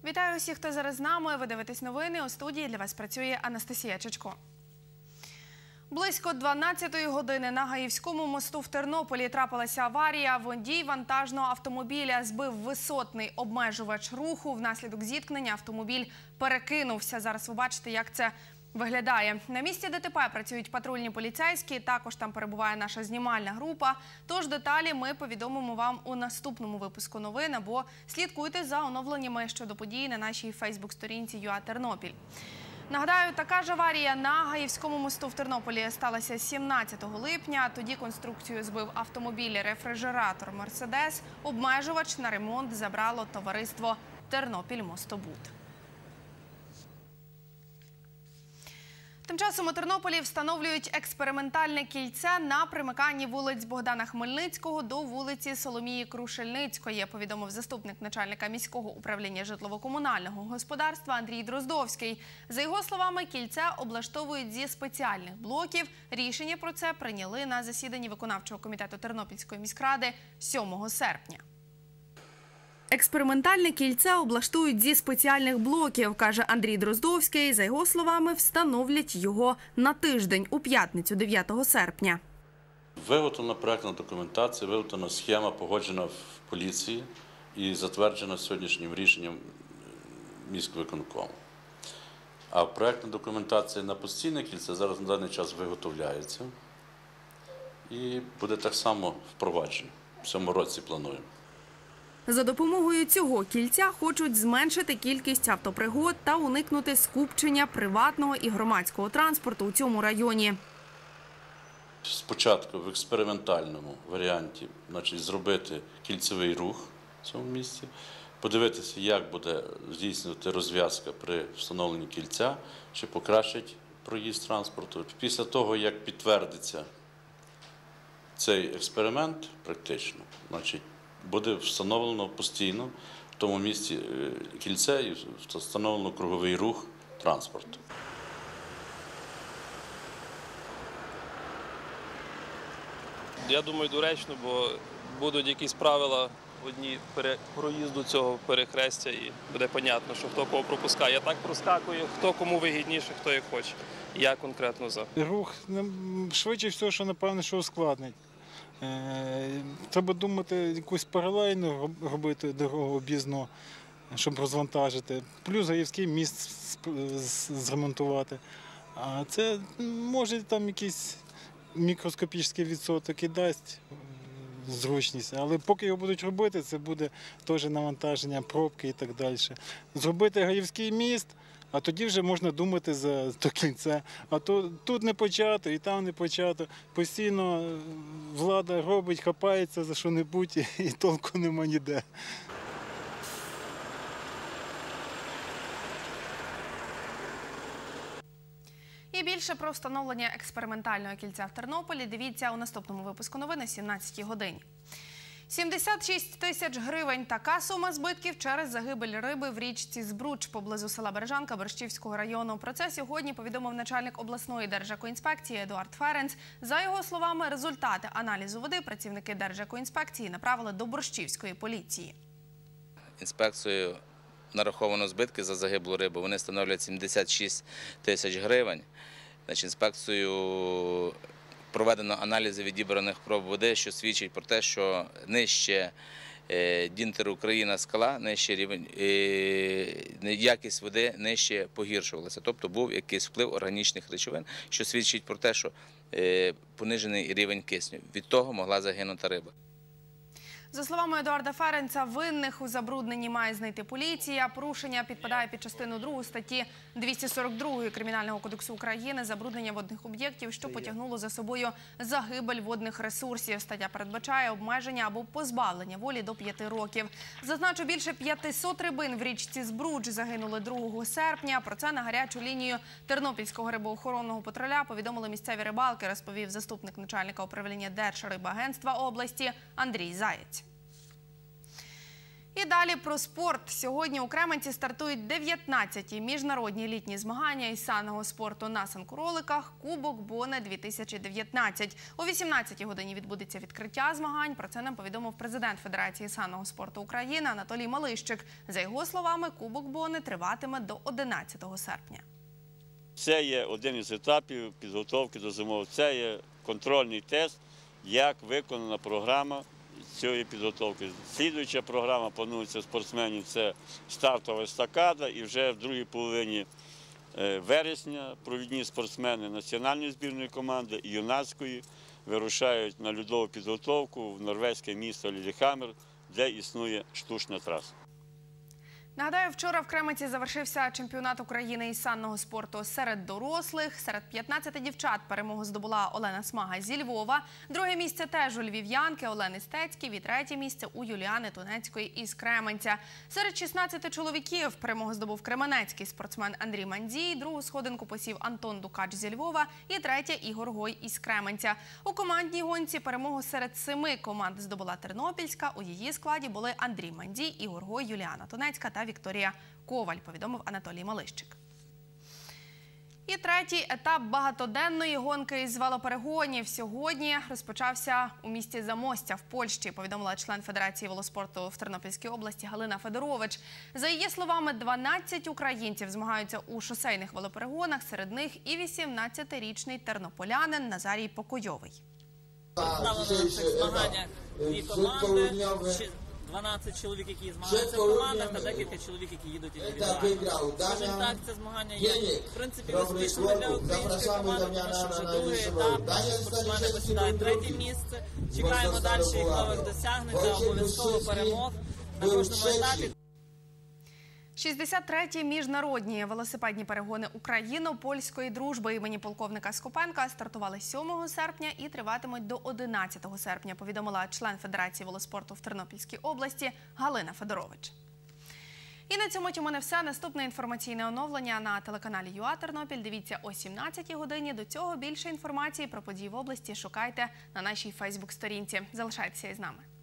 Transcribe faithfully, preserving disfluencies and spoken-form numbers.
Вітаю усіх, хто зараз з нами. Ви дивитесь новини. У студії для вас працює Анастасія Чечко. Близько дванадцятої години на Гаївському мосту в Тернополі трапилася аварія. Водій вантажного автомобіля збив висотний обмежувач руху. Внаслідок зіткнення автомобіль перекинувся. Зараз ви бачите, як це виглядає. На місці ДТП працюють патрульні поліцейські, також там перебуває наша знімальна група. Тож деталі ми повідомимо вам у наступному випуску новин, або слідкуйте за оновленнями щодо подій на нашій фейсбук-сторінці ЮА Тернопіль. Нагадаю, така ж аварія на Гаївському мосту в Тернополі сталася сімнадцятого липня. Тоді конструкцію збив автомобіль-рефрижератор «Мерседес». Обмежувач на ремонт забрало товариство «Тернопільмостобуд». Тим часом у Тернополі встановлюють експериментальне кільце на примиканні вулиць Богдана Хмельницького до вулиці Соломії Крушельницької, повідомив заступник начальника міського управління житлово-комунального господарства Андрій Дроздовський. За його словами, кільце облаштовують зі спеціальних блоків. Рішення про це прийняли на засіданні виконавчого комітету Тернопільської міськради сьомого серпня. Експериментальне кільце облаштують зі спеціальних блоків, каже Андрій Дроздовський. За його словами, встановлять його на тиждень, у п'ятницю, дев'ятого серпня. Виготовлена проектна документація, виготовлена схема, погоджена в поліції і затверджена сьогоднішнім рішенням міськвиконкому. А проектна документація на постійне кільце зараз на даний час виготовляється і буде так само впроваджена. В цьому році плануємо. За допомогою цього кільця хочуть зменшити кількість автопригод та уникнути скупчення приватного і громадського транспорту у цьому районі. Спочатку в експериментальному варіанті, значить, зробити кільцевий рух в цьому місці, подивитися, як буде здійснювати розв'язка при встановленні кільця, чи покращить проїзд транспорту. Після того, як підтвердиться цей експеримент практично, значить, буде встановлено постійно в тому місці кільце і встановлено круговий рух транспорту. Я думаю, доречно, бо будуть якісь правила одні проїзду цього перехрестя і буде зрозуміло, що хто кого пропускає. Я так проскакую, хто кому вигідніше, хто як хоче. Я конкретно за. Рух швидше всього, що напевно, що ускладнить. Треба думати, якусь паралельну робити дорогу об'їзну, щоб розвантажити. Плюс Гаївський міст зремонтувати. А це може там якийсь мікроскопічний відсоток і дасть зручність. Але поки його будуть робити, це буде теж навантаження, пробки і так далі. Зробити Гаївський міст, а тоді вже можна думати за то кільце. А то тут не почато, і там не почато. Постійно влада робить, хапається за що-небудь, і толку нема ніде. І більше про встановлення експериментального кільця в Тернополі дивіться у наступному випуску новин о сімнадцятій годині. сімдесят шість тисяч гривень – така сума збитків через загибель риби в річці Збруч поблизу села Бережанка Борщівського району. Про це сьогодні повідомив начальник обласної Держекоінспекції Едуард Ференц. За його словами, результати аналізу води працівники Держекоінспекції направили до Борщівської поліції. Інспекцією нараховано збитки за загиблу рибу. Вони становлять сімдесят шість тисяч гривень. Значить, інспекцією проведено аналізи відібраних проб води, що свідчить про те, що нижче Дінтер Україна скала, нижче рівень, якість води нижче погіршувалася. Тобто був якийсь вплив органічних речовин, що свідчить про те, що понижений рівень кисню. Від того могла загинути риба. За словами Едуарда Ференца, винних у забрудненні має знайти поліція. Порушення підпадає під частину другу статті двісті сорок два Кримінального кодексу України «Забруднення водних об'єктів», що потягнуло за собою загибель водних ресурсів. Стаття передбачає обмеження або позбавлення волі до п'яти років. Зазначу, більше п'ятисот рибин в річці Збруч загинули другого серпня. Про це на гарячу лінію Тернопільського рибоохоронного патруля повідомили місцеві рибалки, розповів заступник начальника управління Держрибагентства області Андрій Заєць. І далі про спорт. Сьогодні у Кременці стартують дев'ятнадцяті міжнародні літні змагання із санного спорту на санкуроликах «Кубок Боне дві тисячі дев'ятнадцять». О вісімнадцятій годині відбудеться відкриття змагань. Про це нам повідомив президент Федерації санного спорту України Анатолій Малищик. За його словами, Кубок Боне триватиме до одинадцятого серпня. Це є один із етапів підготовки до зимового. Це є контрольний тест, як виконана програма цієї підготовки. Слідуюча програма планується спортсменів – це стартова естакада, і вже в другій половині вересня провідні спортсмени національної збірної команди і юнацької вирушають на льодову підготовку в норвезьке місто Лілєхаммер, де існує штучна траса. Нагадаю, вчора в Кременці завершився чемпіонат України із санного спорту серед дорослих. Серед п'ятнадцяти дівчат перемогу здобула Олена Смага зі Львова. Друге місце теж у львів'янки Олени Стецьків і третє місце у Юліани Тунецької із Кременця. Серед шістнадцяти чоловіків перемогу здобув кременецький спортсмен Андрій Мандзій, другу сходинку посів Антон Дукач зі Львова і третє Ігор Гой із Кременця. У командній гонці перемогу серед семи команд здобула Тернопільська. У її складі були Андрій Мандзій, Ігор Гой, Юліана Тунецька та Вікторія Коваль, повідомив Анатолій Малищик. І третій етап багатоденної гонки із велоперегонів сьогодні розпочався у місті Замостя в Польщі, повідомила член Федерації велоспорту в Тернопільській області Галина Федорович. За її словами, дванадцять українців змагаються у шосейних велоперегонах, серед них і вісімнадцятирічний тернополянин Назарій Покойовий. Представлено на цих змаганнях дві команди, дванадцять чоловік, які змагаються в командах, та декілька чоловік, які їдуть індивідуально. Скажімо так, це змагання є, в принципі, успішними для української команди, тому що вже другий етап, наші спортсмени посідають третє місце. Чекаємо далі їх нових досягнень та обов'язково перемог на кожному етапі. шістдесят треті міжнародні велосипедні перегони Україно-польської дружби імені полковника Скопенка стартували сьомого серпня і триватимуть до одинадцятого серпня, повідомила член Федерації велоспорту в Тернопільській області Галина Федорович. І на цьому у мене все. Наступне інформаційне оновлення на телеканалі ЮА Тернопіль. Дивіться о сімнадцятій годині. До цього більше інформації про події в області шукайте на нашій фейсбук-сторінці. Залишайтеся із нами.